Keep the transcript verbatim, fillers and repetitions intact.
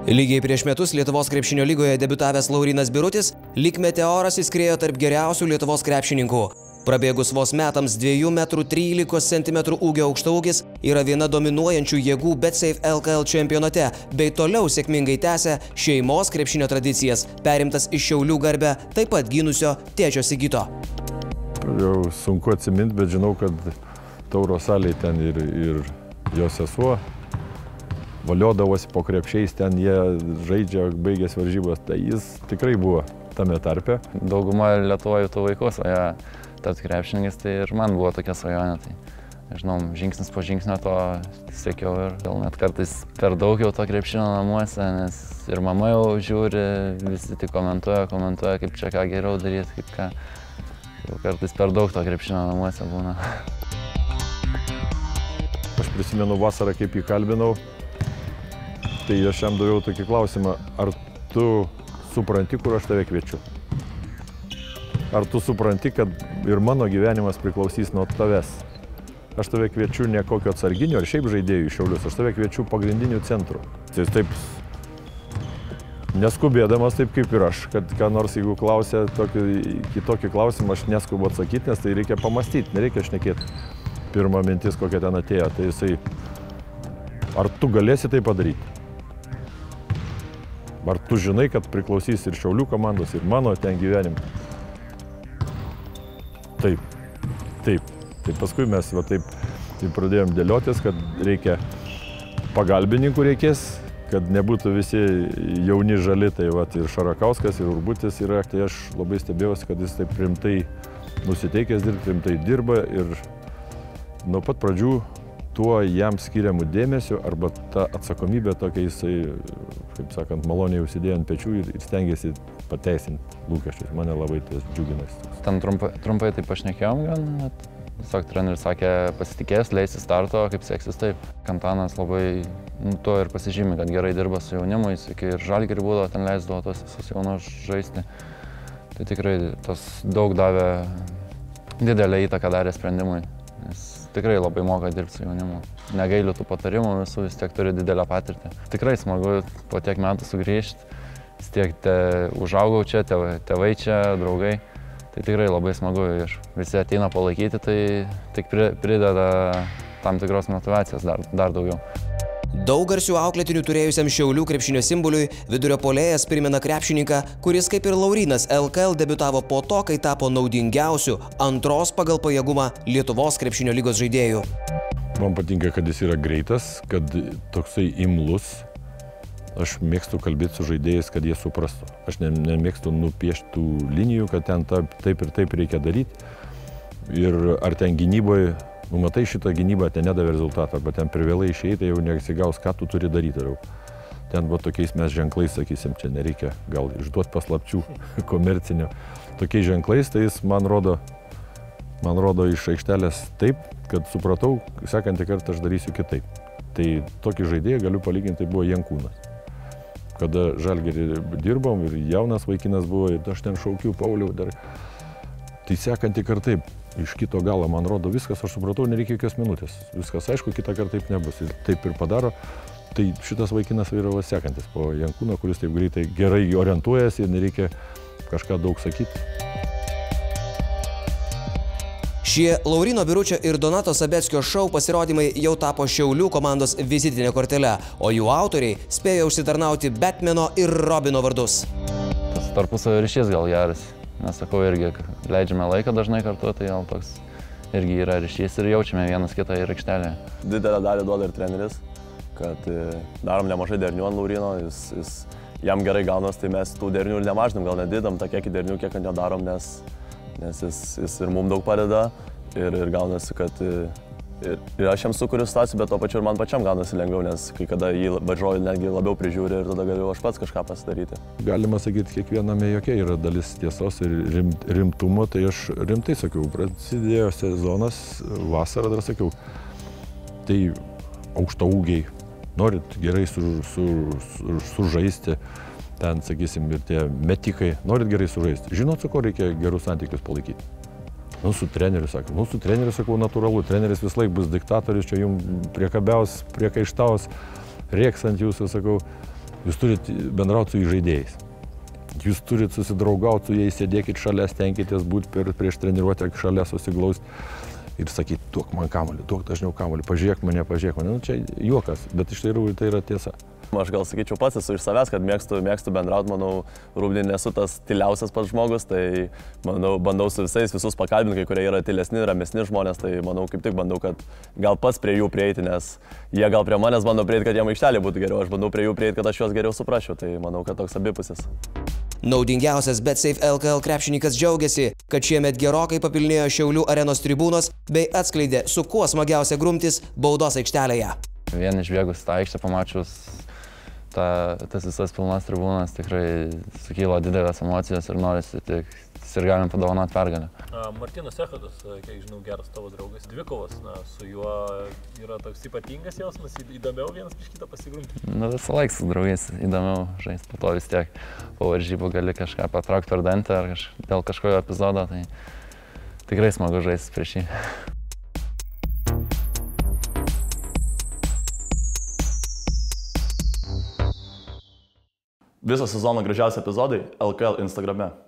Lygiai prieš metus Lietuvos krepšinio lygoje debiutavęs Laurynas Birutis lyg meteoras įskriejo tarp geriausių Lietuvos krepšininkų. Prabėgus vos metams dviejų metrų trylikos centimetrų ūgio aukštaūgis yra viena dominuojančių jėgų BetSafe L K L čempionate, bei toliau sėkmingai tęsia šeimos krepšinio tradicijas, perimtas iš Šiaulių garbę taip pat gynusio tėčio Sigito. Jau sunku atsiminti, bet žinau, kad Tauro salėje ten ir, ir jo sesuo valiodavosi po krepšiais, ten jie žaidžia, baigęs varžybos, tai jis tikrai buvo tame tarpe. Dauguma Lietuvoje tų vaikų svajoja tapti krepšininkais, tai ir man buvo tokia svajonė. Tai, žinau, žingsnis po žingsnio to siekiau ir gal net kartais per daug jau to krepšinio namuose, nes ir mama jau žiūri, visi tik komentuoja, komentuoja, kaip čia ką geriau daryti, kaip ką. Jau kartais per daug to krepšinio namuose būna. Aš prisimenu vasarą, kaip jį kalbinau, tai aš jam daviau tokį klausimą, ar tu supranti, kur aš tave kviečiu? Ar tu supranti, kad ir mano gyvenimas priklausys nuo tavęs? Aš tave kviečiu ne kokio atsarginio ar šiaip žaidėjų iš Šiaulius, aš tave kviečiu pagrindinių centrų. Tai taip neskubėdamas, taip kaip ir aš, kad ką nors jeigu klausia tokį, kitokį klausimą, aš neskubu atsakyti, nes tai reikia pamastyti, nereikia šnekėti. Pirma mintis, kokia ten atėjo, tai jisai, ar tu galėsi tai padaryti? Ar tu žinai, kad priklausys ir Šiaulių komandos, ir mano ten gyvenim? Taip, taip. Tai paskui mes va taip, taip pradėjom dėliotis, kad reikia pagalbininkų reikės, kad nebūtų visi jauni žali, tai va ir Šarakauskas, ir Urbutis yra. Tai aš labai stebėjausi, kad jis taip rimtai nusiteikęs dirbti, rimtai dirba ir nuo pat pradžių tuo jam skiriamų dėmesio arba ta atsakomybė tokia jisai, kaip sakant, maloniai užsidėjo ant pečių ir, ir stengiasi pateisinti lūkesčius. Mane labai tas džiuginas. Ten trumpai, trumpai tai pašnekėjom gan, bet tiesiog treneris sakė, pasitikės, leisi starto, kaip seksis taip. Kantanas labai nu, to ir pasižymė, kad gerai dirba su jaunimu, jis iki ir Žalgirį būdavo ten leisdavo tos visus jaunus žaisti. Tai tikrai tas daug davė, didelę įtaką darė sprendimui. Nes tikrai labai moka dirbti su jaunimu. Negailiu tų patarimų, visų vis tiek turi didelę patirtį. Tikrai smagu po tiek metų sugrįžti, vis tiek te, užaugau čia, tėvai, tėvai čia, draugai. Tai tikrai labai smagu ir visi ateina palaikyti, tai tik prideda tam tikros motyvacijos dar, dar daugiau. Daug garsių auklėtinių turėjusiam Šiaulių krepšinio simboliui vidurio puolėjas primena krepšininką, kuris kaip ir Laurynas L K L debiutavo po to, kai tapo naudingiausiu antros pagal pajėgumą Lietuvos krepšinio lygos žaidėjų. Man patinka, kad jis yra greitas, kad toksai imlus. Aš mėgstu kalbėti su žaidėjais, kad jie suprastų. Aš ne, nemėgstu nupieštų linijų, kad ten ta, taip ir taip reikia daryti. Ir ar ten gynyboje, nu matai, šitą gynybą ten nedavė rezultatą, arba ten per vėlai išėjai, tai jau nesigaus, ką tu turi daryti. Ten va tokiais mes ženklais, sakysim, čia nereikia gal išduoti paslapčių komercinio. Tokiais ženklais, tai jis man rodo, man rodo iš aikštelės taip, kad supratau, sekantį kartą aš darysiu kitaip. Tai tokį žaidėją galiu palyginti, tai buvo Jankūnas. Kada Žalgirį dirbom ir jaunas vaikinas buvo, ir aš ten šaukiu Pauliau dar. Tai sekantį kartą taip, iš kito galo, man rodo, viskas, aš supratau, nereikia jokios minutės. Viskas aišku, kitą kartą taip nebus. Ir taip ir padaro. Tai šitas vaikinas vyravo sekantis po Jankūno, kuris taip greitai gerai orientuojasi ir nereikia kažką daug sakyti. Šie Lauryno Biručio ir Donato Sabeckio šou pasirodymai jau tapo Šiaulių komandos vizitinė kortele, o jų autoriai spėjo užsitarnauti Batmano ir Robino vardus. Tas tarpusavio ryšys gal geras. Mes sakau, irgi leidžiame laiką dažnai kartu, tai gal toks irgi yra ryšys ir jaučiame vienas kitą ir aikštelėje. Didelę dalį duoda ir treneris, kad darom nemažai dernių ant Lauryno, jis, jis, jam gerai gaunas, tai mes tų dernių ir nemažinam, gal nedidam tą kiekį dernių, kiek ant jo darom, nes, nes jis, jis ir mums daug padeda ir, ir gaunasi, kad ir, ir aš jam sukuriu situaciją, bet to pačiu ir man pačiam gaunasi lengviau, nes kai kada jį varžovai netgi labiau prižiūri ir tada galiu aš pats kažką pasidaryti. Galima sakyti, kiekviename jokia yra dalis tiesos ir rimt, rimtumo, tai aš rimtai sakiau, prasidėjo sezonas, vasarą dar sakiau, tai aukštaūgiai, norit gerai su, su, su, sužaisti, ten, sakysim, ir tie metikai, norit gerai sužaisti, žinot, su ko reikia gerus santykius palaikyti. Nu, su treneriu, sakau, nu, su treneriu, sakau, natūralu, treneris vis laik bus diktatorius, čia jums priekabiaus, priekaištaus, rieks ant jūsų, sakau, Jūs turite bendrauti su žaidėjais. Jūs turite susidraugauti su jais, sėdėkit šalia, stenkitės būti per, prieš treniruotę šalia susiglausti ir sakyti, duok man kamuolį, duok dažniau kamuolį, pažiūrėk mane, pažiūrėk mane. Nu, čia juokas, bet iš tikrųjų tai yra tiesa. Aš gal sakyčiau pats esu iš savęs, kad mėgstu, mėgstu bendrauti, manau, Rūbinė nesu tas tyliausias pats žmogus, tai manau, bandau su visais visus pakalbinti, kurie yra tylesni, ramesni žmonės, tai manau, kaip tik bandau, kad gal pats prie jų prieiti, nes jie gal prie manęs bando prieiti, kad jiem aikštelė būtų geriau, aš bandau prie jų prieiti, kad aš juos geriau suprasčiau, tai manau, kad toks abipusis. Naudingiausias BetSafe L K L krepšininkas džiaugiasi, kad šiemet gerokai papilnėjo Šiaulių arenos tribūnos bei atskleidė, su kuo smagiausia grumtis baudos aikštelėje. Vien išbėgus tą aikštę pamačius ta, tas visas pilnas tribūnas tikrai sukyla didelės emocijos ir norisi tik ir galim padovanoti pergalę. Martynas Echodas, kiek žinau, geras tavo draugas. Dvikovas, na, su juo yra toks ypatingas jausmas, įdomiau vienas prieš kitą pasigrumti. Na, visą laiką su draugais įdomiau žaisti, po to vis tiek po varžybų gali kažką patraukti per dantį ar kaž, dėl kažkokio epizodo, tai tikrai smagu žaisti prieš jį. Viso sezono gražiausi epizodai L K L Instagrame.